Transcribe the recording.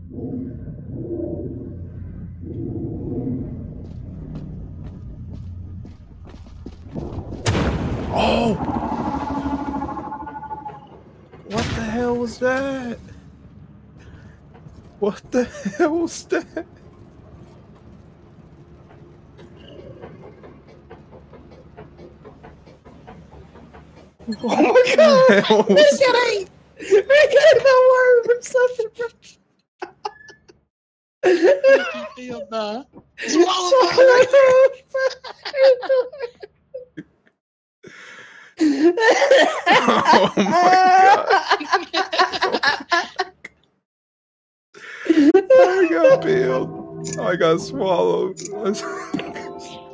Oh! What the hell was that? What the hell was that? Oh my god! This shit ain't no word for something, bro. Oh my god. I got peeled. I got swallowed.